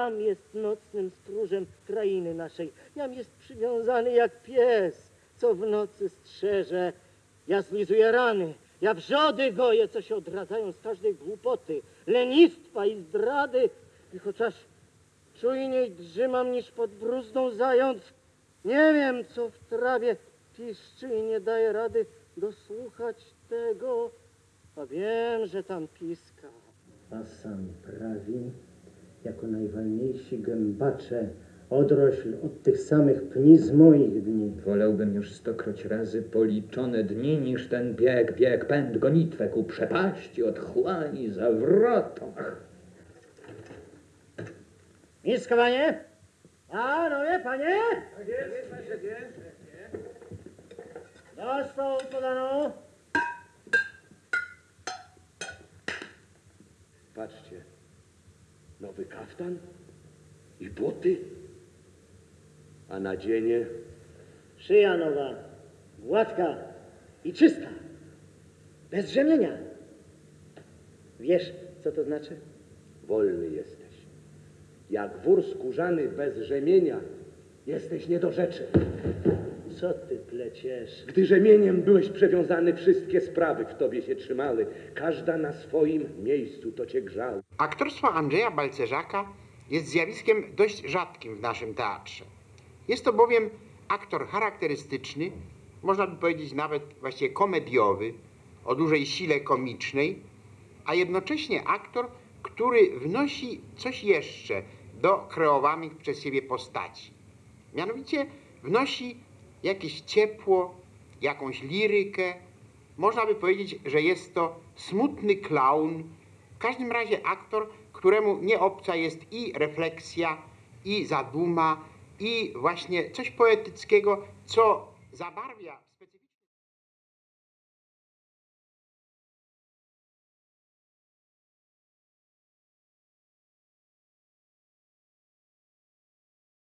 jam jest nocnym stróżem krainy naszej. Jam jest przywiązany jak pies, co w nocy strzeże. Ja zlizuję rany, ja wrzody goję, co się odradzają z każdej głupoty, lenistwa i zdrady. I chociaż czujniej drzymam niż pod bruzdą zając, nie wiem, co w trawie piszczy i nie daje rady dosłuchać tego, a wiem, że tam piska. A sam prawi, jako najwalniejsi gębacze, odrośl od tych samych pni z moich dni. Wolałbym już 100-kroć razy policzone dni, niż ten bieg, pęd, gonitwę ku przepaści, otchłani, zawrotom. Miska, panie? A, no wie, panie? Tak jest, tak jest. Do stołu podano. Patrzcie, nowy kaftan i buty, a nadzienie Szyja nowa, gładka i czysta, bez rzemienia. Wiesz, co to znaczy? wolny jesteś. Jak wór skórzany bez rzemienia, jesteś nie do rzeczy. Co ty pleciesz? Gdy rzemieniem byłeś przewiązany, wszystkie sprawy w tobie się trzymały. Każda na swoim miejscu to cię grzało. Aktorstwo Andrzeja Balcerzaka jest zjawiskiem dość rzadkim w naszym teatrze. Jest to bowiem aktor charakterystyczny, można by powiedzieć nawet właściwie komediowy, o dużej sile komicznej, a jednocześnie aktor, który wnosi coś jeszcze do kreowanych przez siebie postaci. Mianowicie wnosi jakieś ciepło, jakąś lirykę. Można by powiedzieć, że jest to smutny klaun. W każdym razie aktor, któremu nie obca jest i refleksja, i zaduma, i właśnie coś poetyckiego, co zabarwia